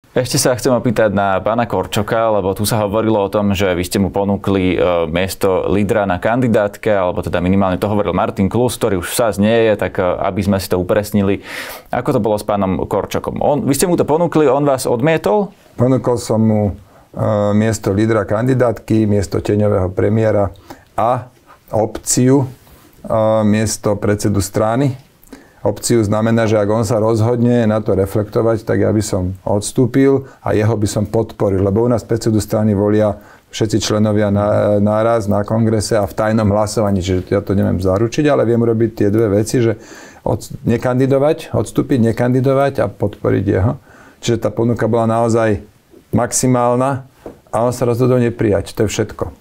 Ešte sa chcem opýtať na pána Korčoka, lebo tu sa hovorilo o tom, že vy ste mu ponúkli miesto lídra na kandidátke, alebo teda minimálne to hovoril Martin Klus, ktorý už v SAS nie je, tak aby sme si to upresnili. Ako to bolo s pánom Korčokom? Vy ste mu to ponúkli, on vás odmietol? Ponúkol som mu miesto lídra kandidátky, miesto tieňového premiéra a opciu miesto predsedu strany. Opciu znamená, že ak on sa rozhodne na to reflektovať, tak ja by som odstúpil a jeho by som podporil. Lebo u nás predsedu strany volia všetci členovia naraz na kongrese a v tajnom hlasovaní. Čiže ja to neviem zaručiť, ale viem urobiť tie dve veci, že nekandidovať, odstúpiť, nekandidovať a podporiť jeho. Čiže tá ponuka bola naozaj maximálna a on sa rozhodol neprijať. To je všetko.